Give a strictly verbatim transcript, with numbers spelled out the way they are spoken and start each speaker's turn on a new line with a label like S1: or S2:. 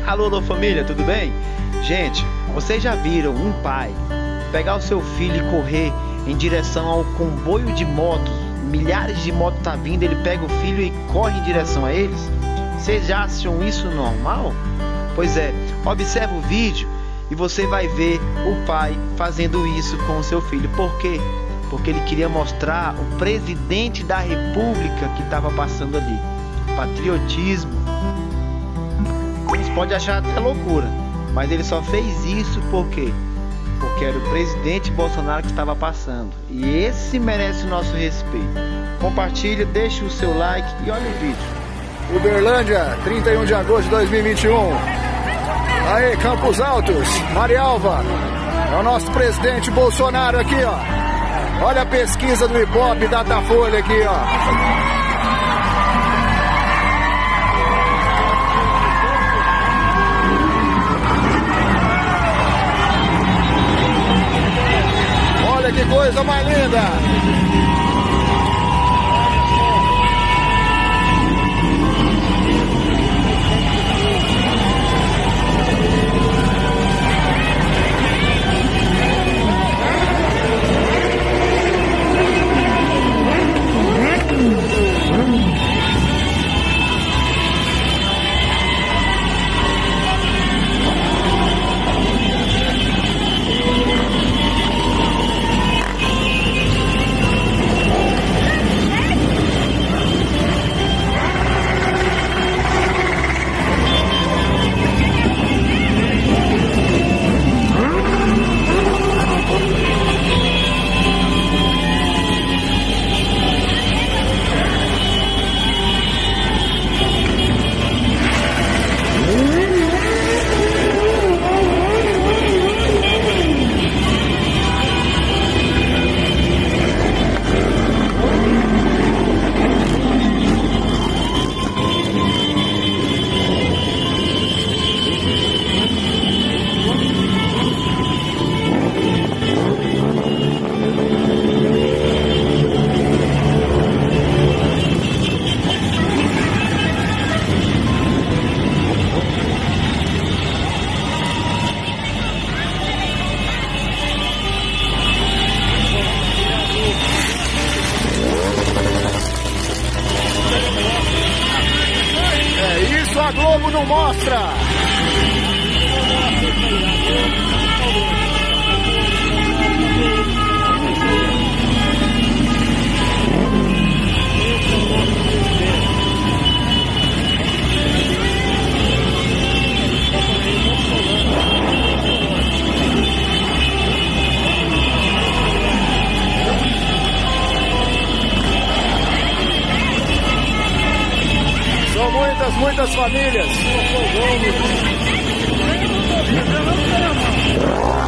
S1: Alô, alô família, tudo bem? Gente, vocês já viram um pai pegar o seu filho e correr em direção ao comboio de motos? Milhares de motos tá vindo, ele pega o filho e corre em direção a eles? Vocês já acham isso normal? Pois é, observa o vídeo e você vai ver o pai fazendo isso com o seu filho. Por quê? Porque ele queria mostrar o presidente da república que estava passando ali. Patriotismo. Você pode achar até loucura, mas ele só fez isso por quê? Porque era o presidente Bolsonaro que estava passando. E esse merece o nosso respeito. Compartilha, deixa o seu like e olha o vídeo.
S2: Uberlândia, trinta e um de agosto de dois mil e vinte e um. Aí, Campos Altos, Marialva. É o nosso presidente Bolsonaro aqui, ó. Olha a pesquisa do Ibope, Datafolha aqui, ó. Olha que coisa mais linda! A Globo não mostra. São muitas, muitas famílias.